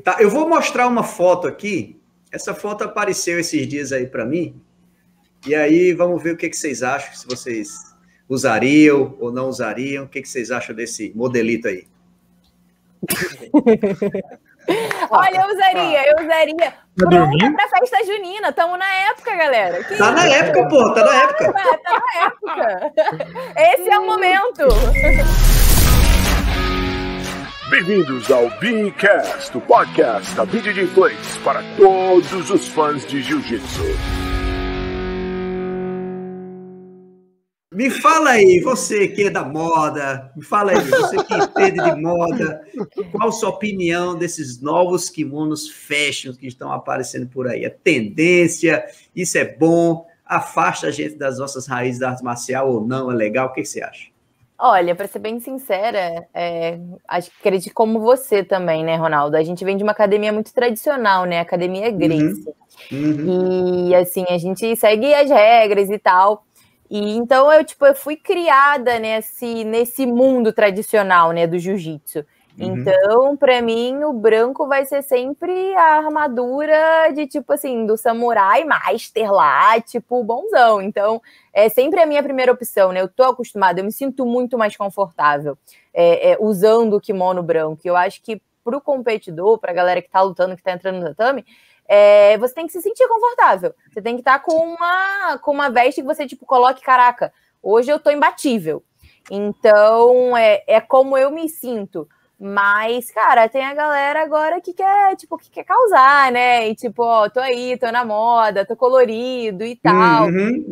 Tá, eu vou mostrar uma foto aqui. Essa foto apareceu esses dias aí para mim. E aí vamos ver o que vocês acham, se vocês usariam ou não usariam. O que vocês acham desse modelito aí? Olha, eu usaria. Pronta pra festa junina. Estamos na época, galera. Tá na época, pô, tá na época. Tá na época. Esse é o momento. Bem-vindos ao Beancast, o podcast da BJJ Place para todos os fãs de Jiu-Jitsu. Me fala aí, você que é da moda, me fala aí, você que entende de moda, qual a sua opinião desses novos kimonos fashion que estão aparecendo por aí? É tendência? Isso é bom? Afasta a gente das nossas raízes da arte marcial ou não? É legal? O que você acha? Olha, para ser bem sincera, acredito como você também, né, Ronaldo? A gente vem de uma academia muito tradicional, né? Academia Gracie. E, assim, a gente segue as regras e tal. E, então, eu fui criada nesse mundo tradicional, né, do jiu-jitsu. Então, para mim, o branco vai ser sempre a armadura de, do samurai master lá, bonzão. Então, é sempre a minha primeira opção, né? Eu tô acostumada, eu me sinto muito mais confortável usando o kimono branco. Eu acho que pro competidor, pra galera que tá lutando, que tá entrando no tatame, você tem que se sentir confortável. Você tem que estar com uma veste que você, coloque, caraca, hoje eu tô imbatível. Então, é como eu me sinto. Mas, cara, tem a galera agora que quer causar, né? E, tô aí, tô na moda, tô colorido e tal.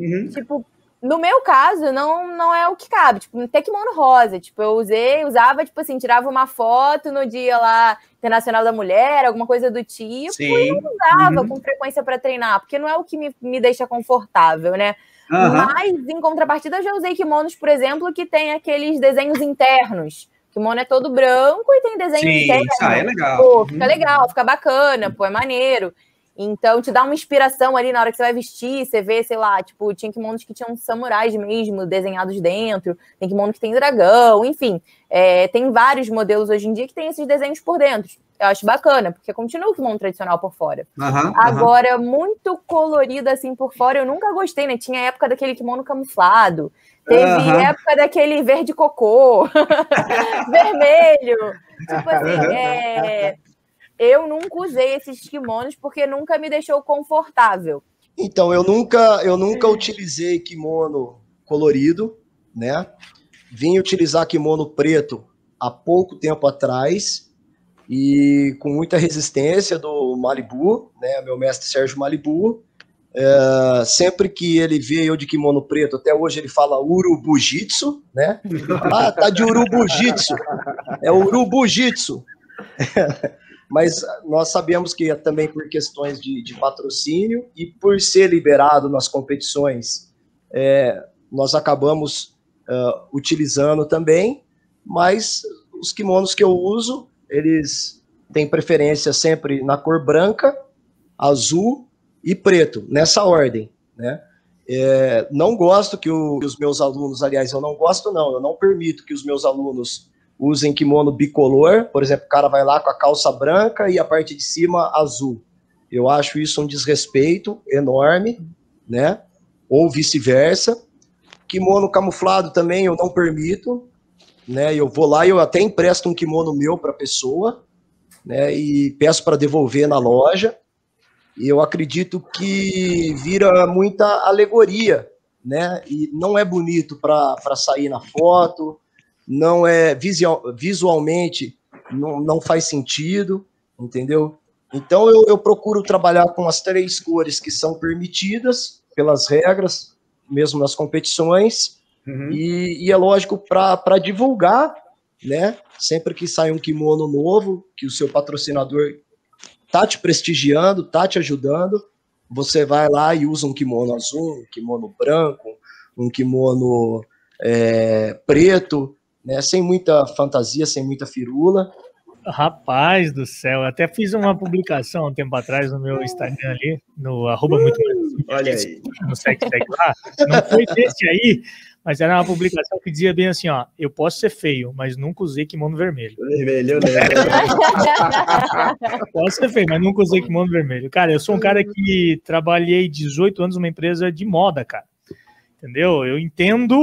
No meu caso, não é o que cabe. Até kimono rosa. Eu usava, tirava uma foto no dia lá Internacional da Mulher, alguma coisa do tipo, Sim. E não usava com frequência para treinar, porque não é o que me deixa confortável, né? Mas, em contrapartida, eu já usei kimonos, por exemplo, que tem aqueles desenhos internos. O kimono é todo branco e tem desenho interno. Isso é legal. Pô, fica legal, fica bacana, pô, é maneiro. Então, te dá uma inspiração ali na hora que você vai vestir, você vê, sei lá, tinha kimonos que tinham samurais mesmo desenhados dentro, tem kimono que tem dragão, enfim. Tem vários modelos hoje em dia que tem esses desenhos por dentro. Eu acho bacana, porque continua o kimono tradicional por fora. Agora, muito colorido assim por fora, eu nunca gostei, né? Tinha a época daquele kimono camuflado, teve época daquele verde cocô, vermelho. Eu nunca usei esses kimonos porque nunca me deixou confortável. Então, eu nunca utilizei kimono colorido, né? Vim utilizar kimono preto há pouco tempo atrás e com muita resistência do Malibu, né? Meu mestre Sérgio Malibu. Sempre que ele vê eu de kimono preto, até hoje ele fala Urubujitsu, né? Ah, tá de Urubujitsu. É Urubujitsu. Mas nós sabemos que também por questões de patrocínio e por ser liberado nas competições, nós acabamos utilizando também, mas os kimonos que eu uso, eles têm preferência sempre na cor branca, azul e preto, nessa ordem, né? Não gosto que os meus alunos, aliás, eu não permito que os meus alunos usem kimono bicolor, por exemplo, o cara vai lá com a calça branca e a parte de cima azul. Eu acho isso um desrespeito enorme, né? Ou vice-versa. Kimono camuflado também eu não permito, né? Eu vou lá e eu até empresto um kimono meu para a pessoa, né? E peço para devolver na loja. E eu acredito que vira muita alegoria, né? E não é bonito para sair na foto. Não é visualmente, não faz sentido, entendeu? Então eu procuro trabalhar com as 3 cores que são permitidas pelas regras, mesmo nas competições, e é lógico para divulgar, né? Sempre que sai um kimono novo, que o seu patrocinador tá te prestigiando, tá te ajudando, você vai lá e usa um kimono azul, um kimono branco, um kimono preto, né, sem muita fantasia, sem muita firula. Rapaz do céu, eu até fiz uma publicação um tempo atrás no meu Instagram ali, no @muito. Olha aí. No segue lá. Não foi desse aí, Mas era uma publicação que dizia bem assim, ó, eu posso ser feio, mas nunca usei kimono vermelho. Vermelho, né? Posso ser feio, mas nunca usei kimono vermelho. Cara, eu sou um cara que trabalhei 18 anos numa empresa de moda, cara. Entendeu? Eu entendo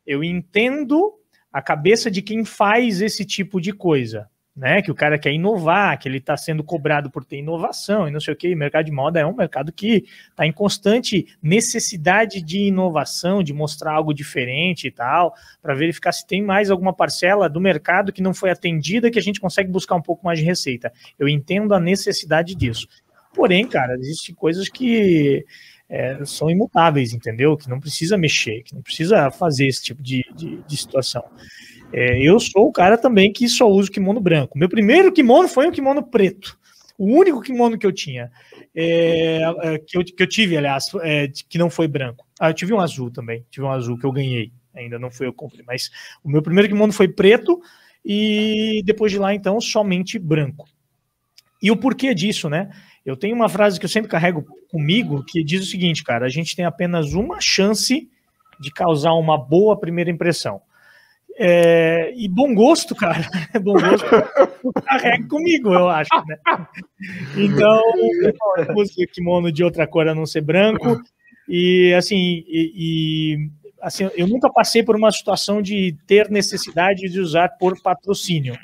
a cabeça de quem faz esse tipo de coisa, né? Que o cara quer inovar, que ele está sendo cobrado por ter inovação e não sei o quê. O mercado de moda é um mercado que está em constante necessidade de inovação, de mostrar algo diferente e tal, para verificar se tem mais alguma parcela do mercado que não foi atendida, que a gente consegue buscar um pouco mais de receita. Eu entendo a necessidade disso. Porém, cara, existem coisas que são imutáveis, entendeu? Que não precisa mexer, que não precisa fazer esse tipo de situação. Eu sou o cara também que só uso kimono branco. Meu primeiro kimono foi um kimono preto. O único kimono que eu tinha, que eu tive, aliás, que não foi branco. Eu tive um azul também. Tive um azul que eu ganhei. Ainda não foi eu que comprei. Mas o meu primeiro kimono foi preto e depois de lá, então, somente branco. E o porquê disso, né? Eu tenho uma frase que eu sempre carrego comigo que diz o seguinte, cara, a gente tem apenas uma chance de causar uma boa primeira impressão. E bom gosto, cara, bom gosto, eu carrego comigo, eu acho, né? Então, eu uso kimono de outra cor a não ser branco, e assim, assim, eu nunca passei por uma situação de ter necessidade de usar por patrocínio.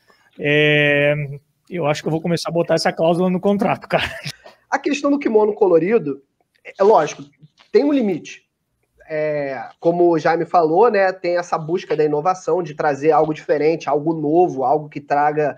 Eu acho que eu vou começar a botar essa cláusula no contrato, cara. A questão do kimono colorido, é lógico, tem um limite. Como o Jaime falou, né, tem essa busca da inovação, de trazer algo diferente, algo novo, algo que traga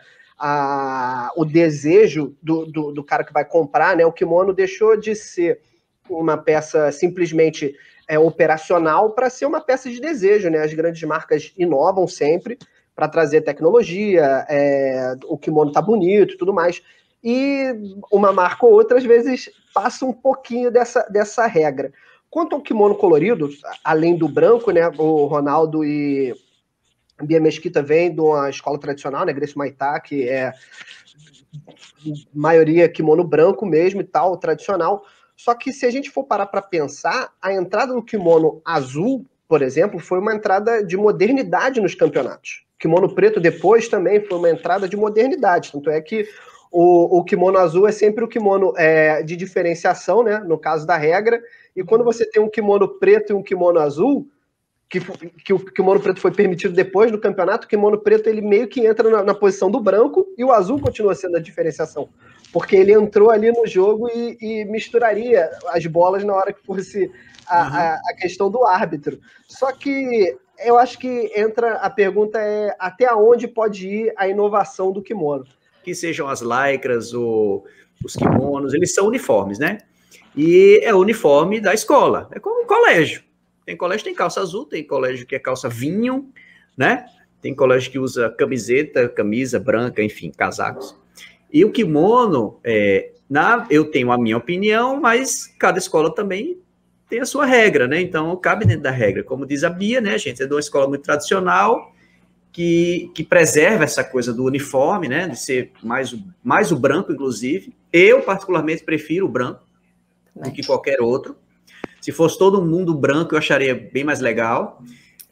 o desejo do cara que vai comprar, né? O kimono deixou de ser uma peça simplesmente operacional para ser uma peça de desejo, né? As grandes marcas inovam sempre para trazer tecnologia, o kimono tá bonito e tudo mais. E uma marca ou outra, às vezes, passa um pouquinho dessa regra. Quanto ao kimono colorido, além do branco, né, o Ronaldo e Bia Mesquita vêm de uma escola tradicional, né, Gracie Maitá, que é maioria kimono branco mesmo e tal, tradicional. Só que se a gente for parar para pensar, a entrada do kimono azul, por exemplo, foi uma entrada de modernidade nos campeonatos. O kimono preto depois também foi uma entrada de modernidade, tanto é que o kimono azul é sempre o kimono de diferenciação, né, no caso da regra, e quando você tem um kimono preto e um kimono azul, que o kimono preto foi permitido depois do campeonato, o kimono preto ele meio que entra na posição do branco e o azul continua sendo a diferenciação, porque ele entrou ali no jogo e misturaria as bolas na hora que fosse a questão do árbitro. Só que eu acho que a pergunta até onde pode ir a inovação do kimono. Que sejam as lycras ou os kimonos, eles são uniformes, né? E é o uniforme da escola, é como um colégio. Tem colégio que tem calça azul, tem colégio que é calça vinho, né? Tem colégio que usa camiseta, camisa branca, enfim, casacos. E o kimono, eu tenho a minha opinião, mas cada escola também tem a sua regra, né? Então, cabe dentro da regra. Como diz a Bia, né, gente? É de uma escola muito tradicional, que preserva essa coisa do uniforme, né? De ser mais o branco, inclusive. Eu, particularmente, prefiro o branco do que qualquer outro. Se fosse todo mundo branco, eu acharia bem mais legal.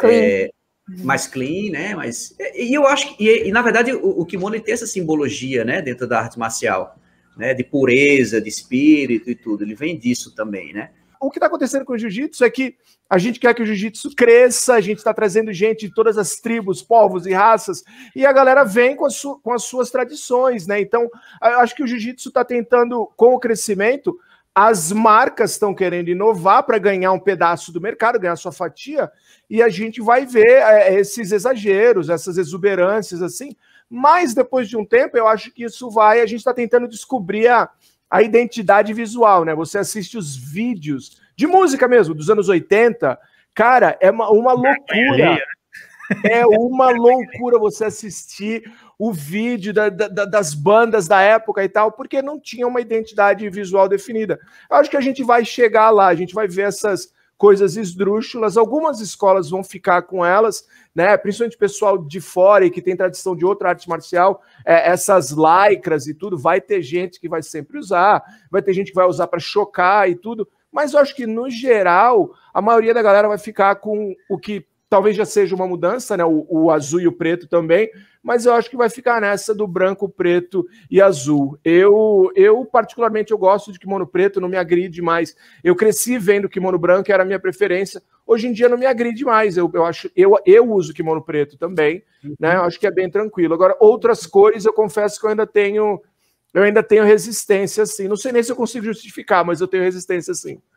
Mais clean, né? E eu acho que, na verdade, o kimono tem essa simbologia, né? Dentro da arte marcial, né? De pureza, de espírito e tudo. Ele vem disso também, né? O que está acontecendo com o jiu-jitsu é que a gente quer que o jiu-jitsu cresça, a gente está trazendo gente de todas as tribos, povos e raças, e a galera vem com as suas tradições, né? Então, eu acho que o jiu-jitsu está tentando, com o crescimento, as marcas estão querendo inovar para ganhar um pedaço do mercado, ganhar sua fatia, e a gente vai ver esses exageros, essas exuberâncias, assim, mas depois de um tempo, eu acho que a gente está tentando descobrir a identidade visual, né? Você assiste os vídeos de música mesmo, dos anos 80, cara, é uma loucura. É uma loucura você assistir o vídeo das bandas da época e tal, porque não tinha uma identidade visual definida. Eu acho que a gente vai chegar lá, a gente vai ver essas coisas esdrúxulas, algumas escolas vão ficar com elas, né? Principalmente pessoal de fora e que tem tradição de outra arte marcial, essas lycras e tudo, vai ter gente que vai sempre usar, vai ter gente que vai usar para chocar e tudo, Mas eu acho que, no geral, a maioria da galera vai ficar com o que talvez já seja uma mudança, né? O azul e o preto também, mas eu acho que vai ficar nessa do branco, preto e azul. Eu particularmente, eu gosto de kimono preto, não me agride mais. Eu cresci vendo kimono branco, era a minha preferência. Hoje em dia não me agride mais. Eu uso kimono preto também, né? Eu acho que é bem tranquilo. Agora, outras cores, eu confesso que eu ainda tenho resistência, sim. Não sei nem se eu consigo justificar, mas eu tenho resistência, sim.